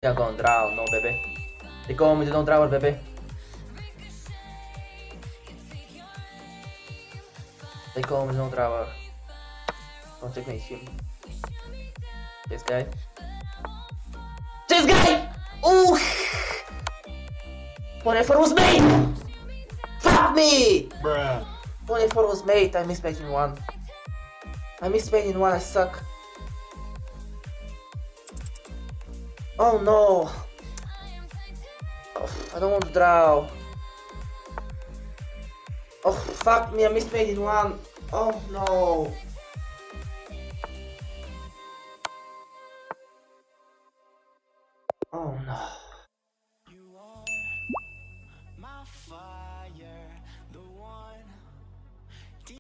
You're gonna drown, no, baby. They call me the don't drown, baby. They call me the don't drown. Don't checkmate him. This guy. This guy! Ooh! One-4 was made! Fuck me! Bruh. 1-4 was made, I missed making one. I missed making one, I suck. Oh no! Oh, I don't want to draw. Oh fuck me, I missed making one. Oh no!